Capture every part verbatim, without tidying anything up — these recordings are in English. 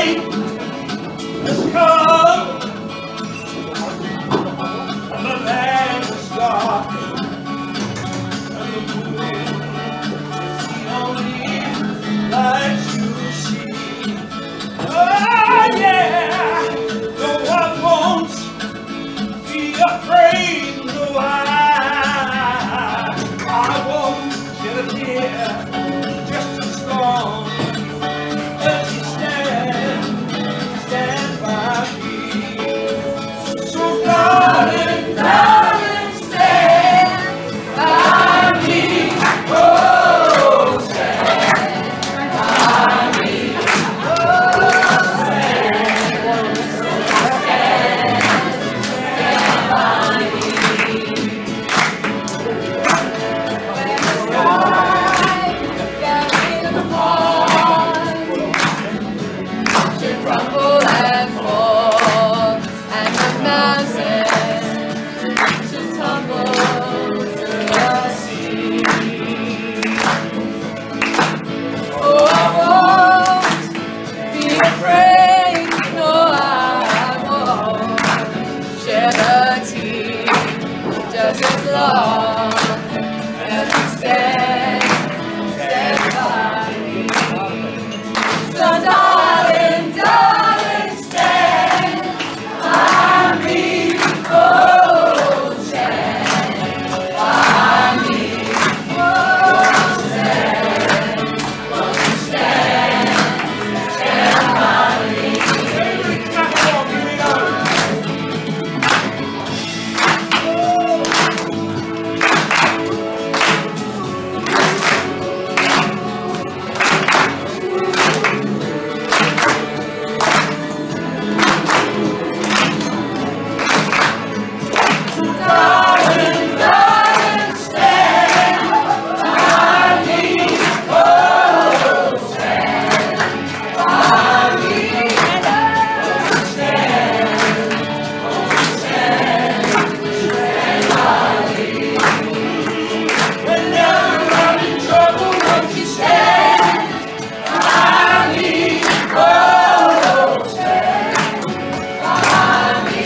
rain has come and the land is dark and the moon is the only light you see. Oh yeah, no, I won't be afraid, no, I, I won't shed a tear, just as strong as you stand, stand by me. So darling, darling, stand by me. Oh, stand by me. Oh, stand, stand, stand by me. Crumble and fall, and the mountains should tumble to the sea. Oh, I won't be afraid, no, I won't shed a tear, just as long as you stand, stand by me. So darling, darling, stand by me. Oh, stand by me. Oh, stand, oh, stand, stand by me. Darling, darling, stand by me. Oh, stand by me. Oh, stand, oh, stand, stand by me. Whenever I'm in trouble, won't you stand by me? Oh, stand by me.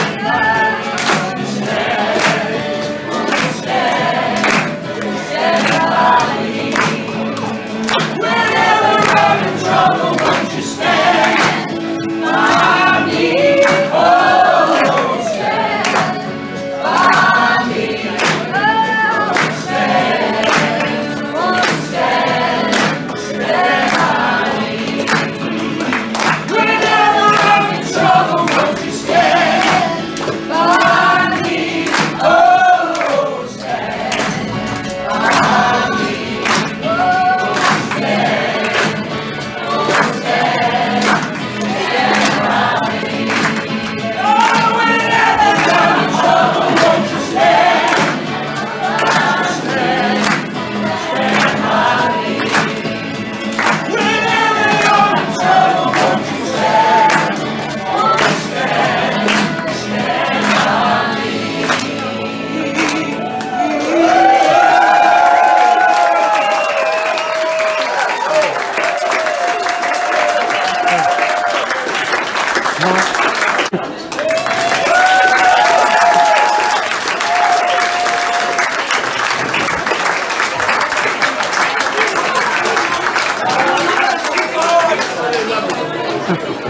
Whenever I'm in trouble, won't you stand by me? Oh, stand by me. Oh, stand, oh, stand, stand by me. Whenever I'm in trouble, won't you stand by me? Oh, stand by me. Ha ha ha.